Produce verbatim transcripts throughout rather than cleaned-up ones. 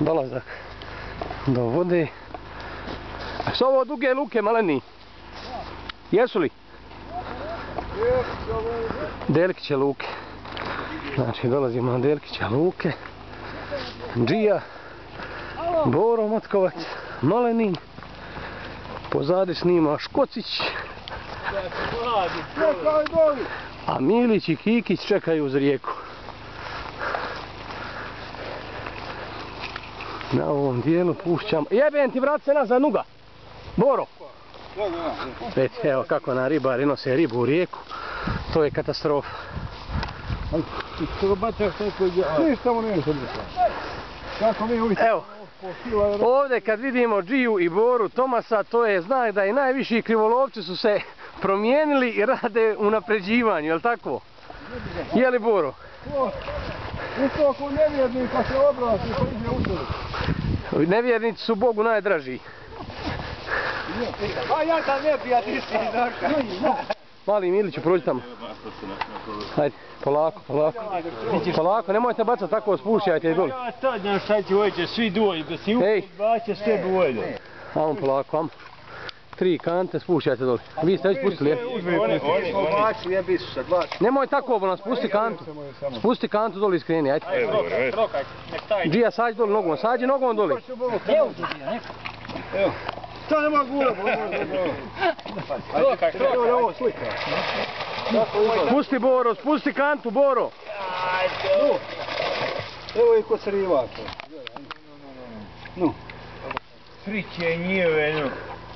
dolazak do vode. A su ovo duge luke, maleni? Jesu li? Delkiće luke. Znači dolazimo na Delkiće luke. Džija, Boro Matkovac, Maleni. Pozadi snima Škocić. A Milić i Kikić čekaju uz rijeku. Na ovom dijelu pušćam. Jebem ti, vrat se nazad, nuga! Boro! Vidite, evo kako na ribari nose ribu u rijeku. To je katastrofa. Evo, ovdje kad vidimo Džiju i Boru Tomasa, to je znak da i najviši krivolovci su se promijenili i rade unapređivanju, je li tako? Je li, Boro? Ukoliko nevjernika se obrati, pa ide učili. Nevjernici su Bogu najdraži. A ja tam ne pija, ti si Dorka. Mali Miliću, prođi tamo. Hajde, polako, polako. Polako, nemojte bacati tako, spušajte i doli. Ja sad znam šta će ovdje, svi dođi, da si uput baće s tebi ovdje. Amo polako, amo. Tri kante, spušajte doli. Vi ste već pustili, je? Nemoj tako obona, spusti kantu. Spusti kantu doli i skreni, ajde. Džija, sađi doli nogom, sađi nogom doli. Evo, evo. To nema gura, ovo slika. Spusti Boro, spusti kantu, Boro. Evo je kod crivaka. No. Sriće njive, no.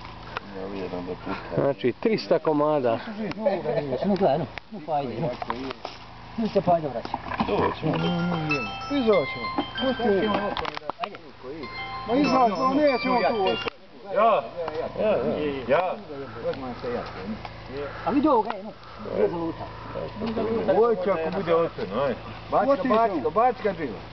Znači, trista komada. No gledaj, no, no pa ajde, no. No se pa ajde vraća. Izaćemo. Ajde. Ma izaćemo, nećemo tu ostati. Ja, ja, ja. A vidi ovoga je, no. Gdje zaluta? Ovo će ako bude oceno, aj. Baci ga, baci ga, baci ga Džija.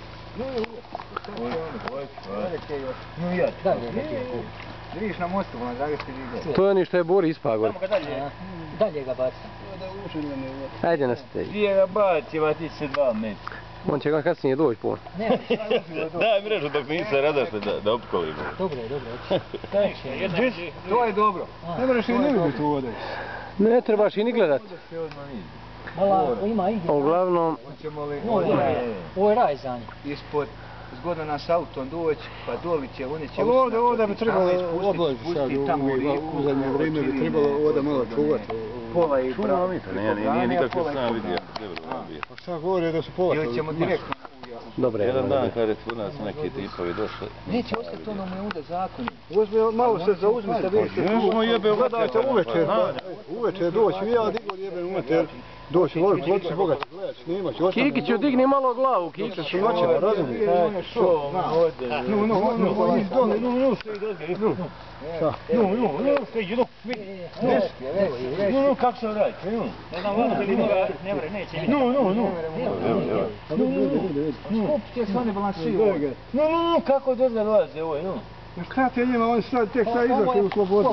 No ja. Vidiš na mostu, na Zagrebi ide. To je oni što je Bori ispagor. Dalje ga baci. Ajde na stej. Gdje ga baci, ma ti se dva metra. On će ga kasnije doći pun. Daj mrežu dok niste radašli da, da opkolimo. Dobro je, dobro je. To je dobro. Ne moraš i ne vidjeti u vode. Ne trebaš i ni gledat. Mala, ima igdje. Uglavnom... Ovo je raj za nje. Ispod, zgodno nas autom doći, pa doli će, oni će... Ali ovdje, ovdje bi trebalo oblazi sad, u zadnje vrijeme bi trebalo ovdje malo čuvati. Pola i bravo. Nije, nije nikako sam vidio. Pa šta govori da su pola? Ili ćemo direktno... Dobre, jedan dan kada su u nas neki tipovi došli. Neće ostati ono me uda zakon. Uzme, malo se zauzmi, sad vidite tu. Gledajte uveče, uveče doći, vi ja digor jebem uveče. Doći, voli ploči Boga, gledać, snimat ću. Kikiću, digni malo glavu, Kikiću. Su noćeva, razumijete? No, no, no, no, no, no, no, No, no, no, steđi, no, vidi. No, no, kako se radi? Ne znam, ono li ne mre, neće vidjeti. No, no, no. Skup će se one balansiraju. No, no, no, kako dozga dolaze ovoj, no. Šta ti je njima, oni sad tek sad izašli u slobodu.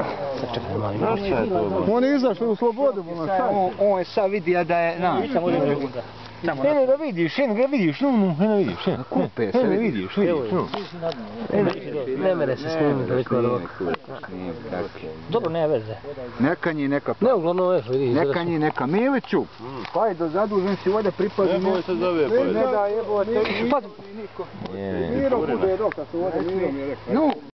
Oni izašli u slobodu, on je sad vidio da je... Eno da vidiš, eno ga vidiš, no, no, eno vidiš, eno. Kupe se. Eno vidiš, vidiš, no. Ne mere se snimiti toliko od ovog. Dobro, ne veze. Neka nji, neka... Ne, uglavnom veš, vidi. Neka nji, neka Miliću. Pa do zadužen si ovdje pripazi. Ne boj se zove, pa. Ne da jebote, niko. Mirom bude dok, kad su ovdje mirom je rekao.